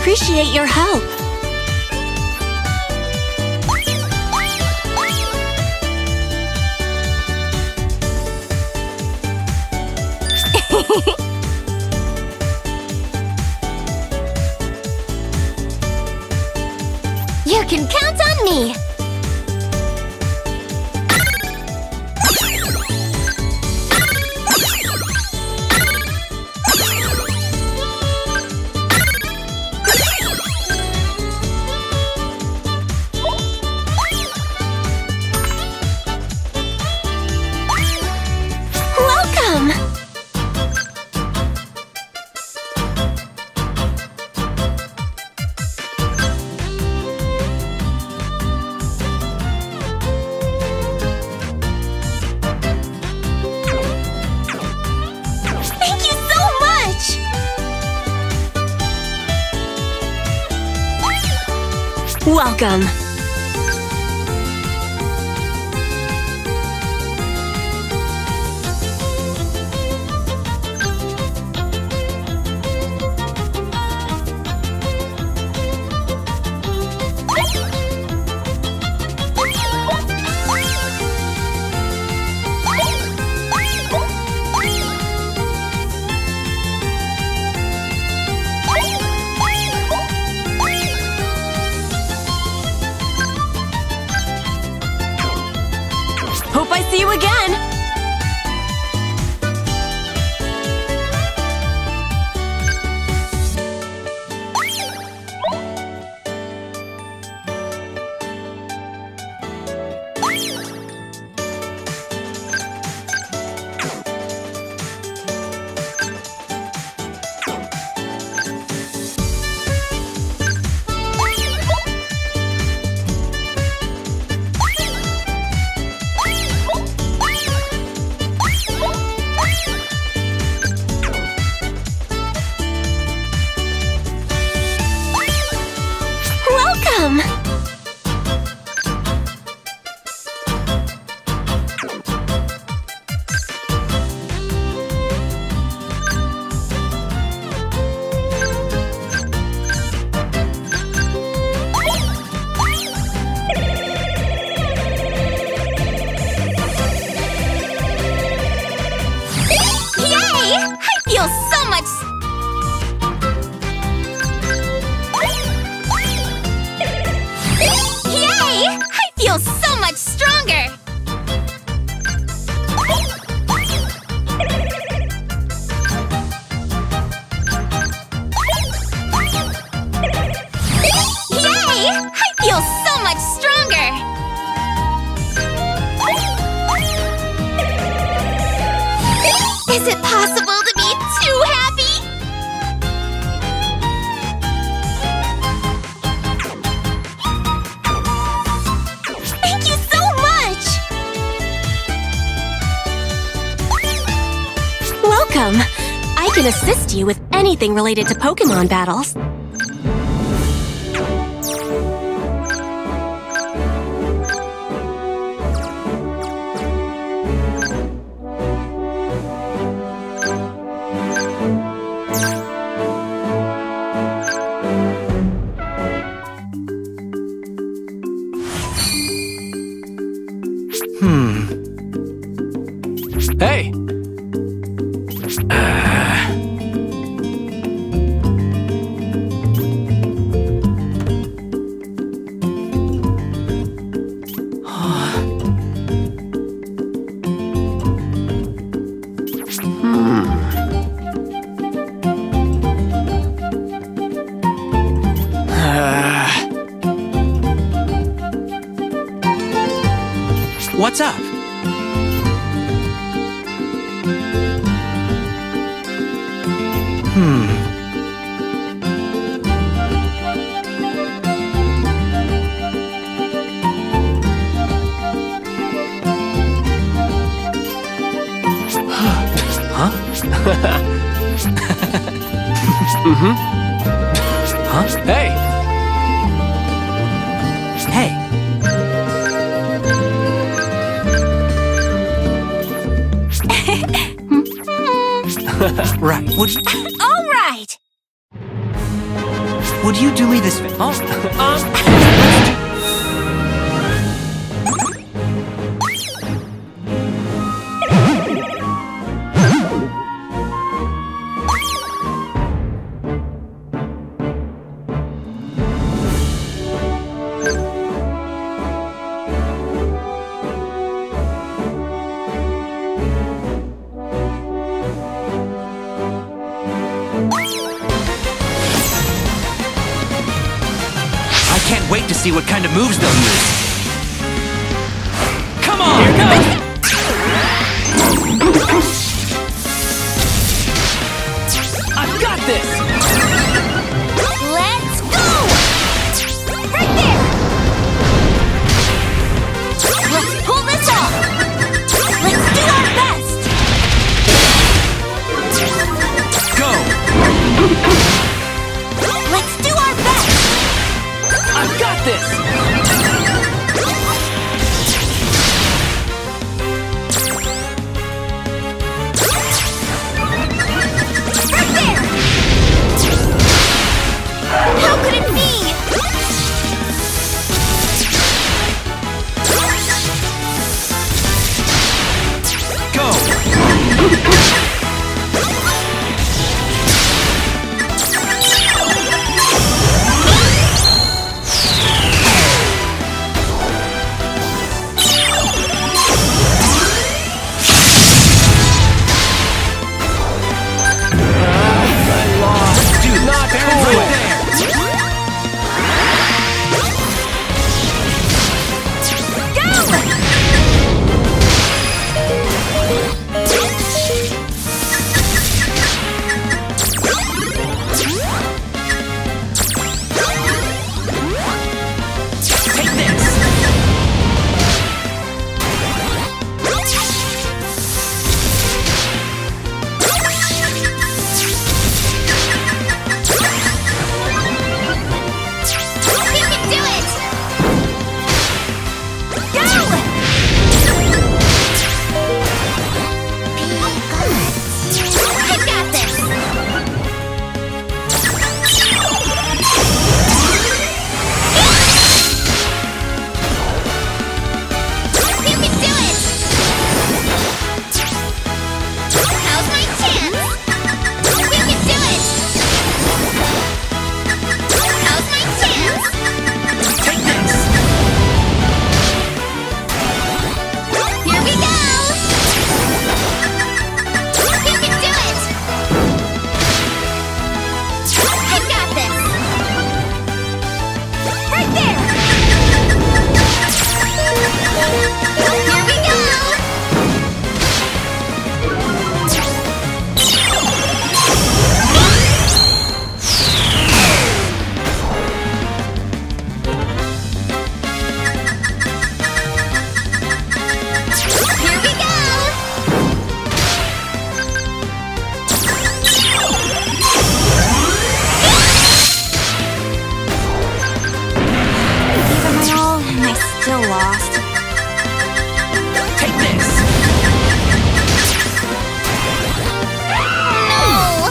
appreciate your help. You can count on me! Welcome! Thank you so much! Welcome! Hope I see you again! Welcome! Yay! I feel so much... Yay! I feel so much stronger! Yay! I feel so much stronger! Is it possible to be too happy? Thank you so much! Welcome! I can assist you with anything related to Pokémon battles. Hey! What's up? Huh? Huh? Hey! Hey! Right. All right! Would you do me this? I can't wait to see what kind of moves they'll use. Come on! Here goes! I've got this! Let's go! Right there! Let's pull this off! Let's do our best! Go! Let's do our best! I've got this! Right there! How could it be? Go! Do not fool it! Take this! You can do it! Go! I got this! You can do it! Now's my chance! You can do it! Now's my chance! Take this! Here we go! You can do it! I got this! Right there! Here we go! Here we go! Gave it my all, and I still lost. Take this! No!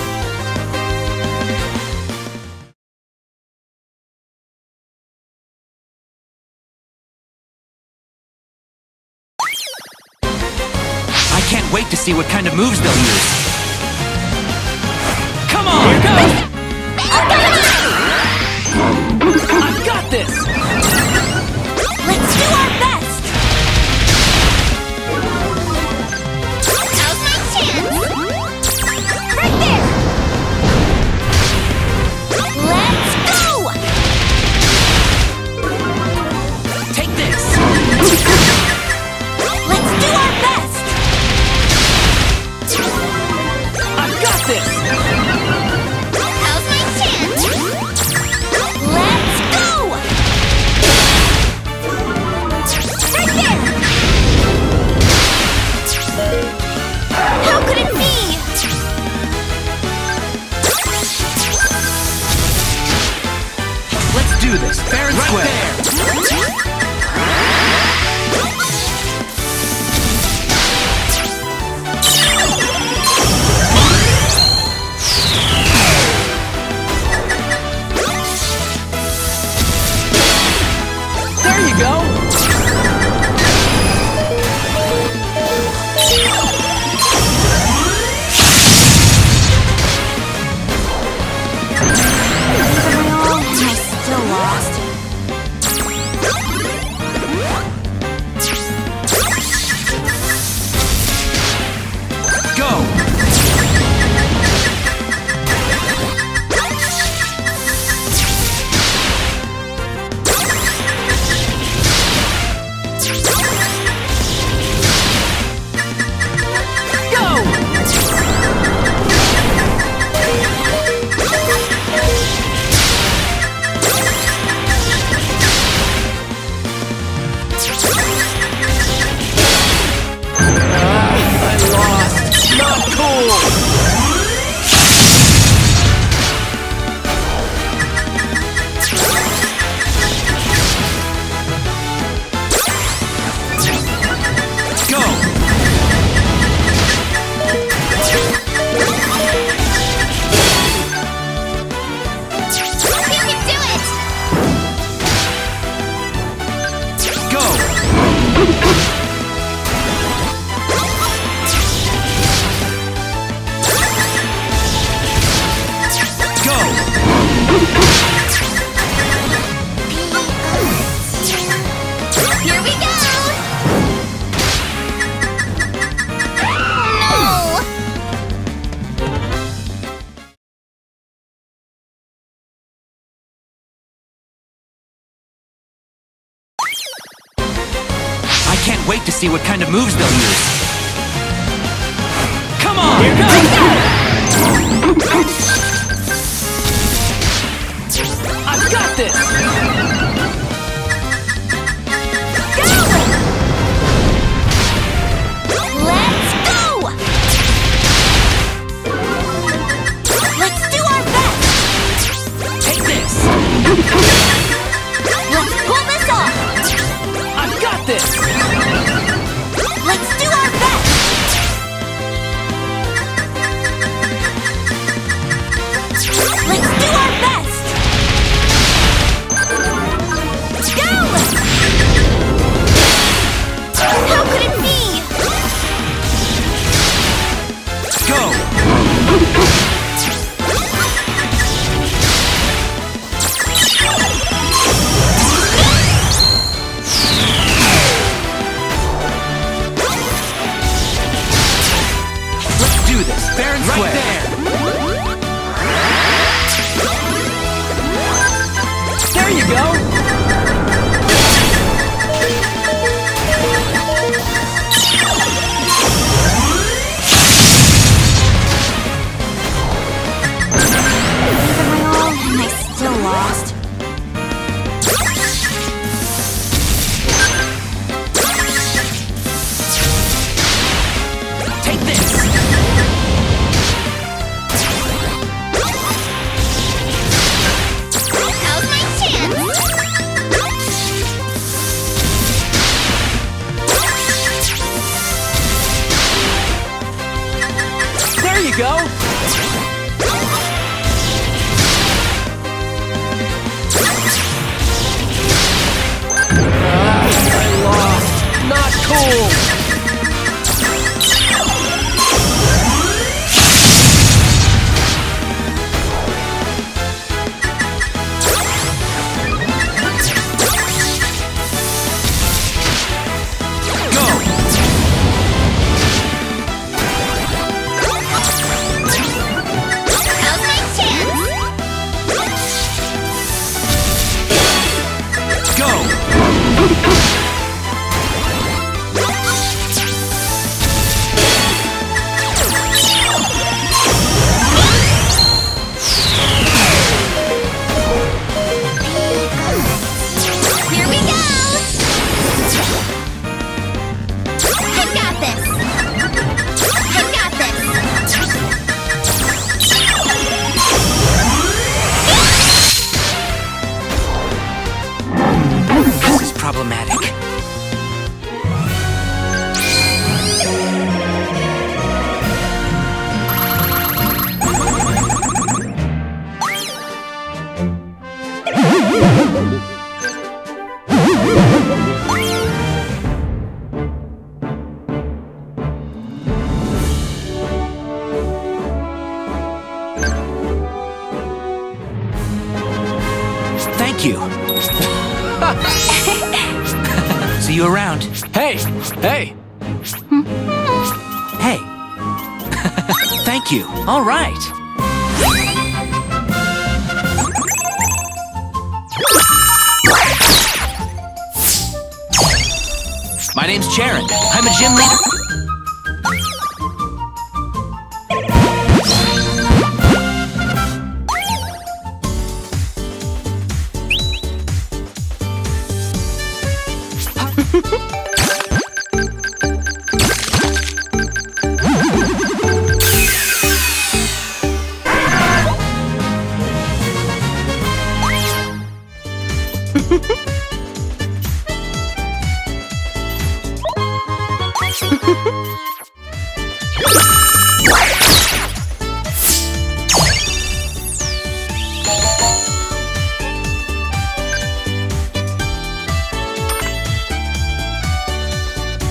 I can't wait to see what kind of moves they'll use. Come on! Here goes! I've got this! Let's do our best! Now's my chance! Right there! Let's go! Take this! Let's do our best! I've got this! Now's my chance! Let's go! wait to see what kind of moves they'll use. Come on! Here I've got this! Let's go! Let's do our best! Take this! Let's pull this off! I've got this! Let's do our best! Let's do our best! Go! How could it be? Go! Let's do this, fair and square. Right there! There you go! And I still lost. Take this! Now's my chance! There you go! I lost! Not cool! Now's my chance! Go! Here we go! I got this! I got this! This is problematic. Thank you. See you around. Hey! Hey! Hey. Thank you. All right. My name's Jared. I'm a gym leader.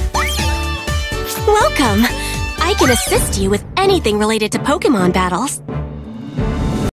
Welcome! I can assist you with anything related to Pokemon battles.